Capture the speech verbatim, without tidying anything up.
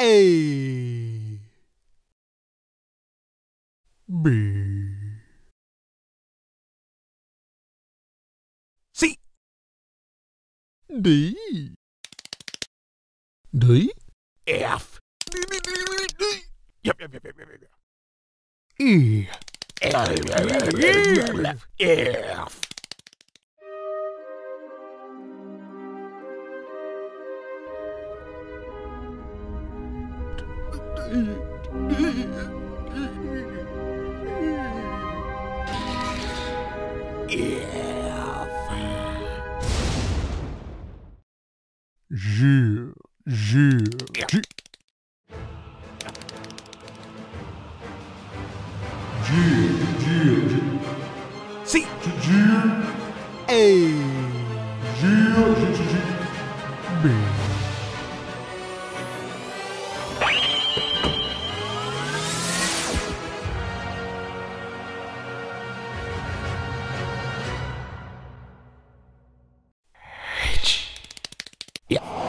A B C D D F Yep, yep, yep, yep, yep, yep. E F F G G G G C G A G B H. Yeah.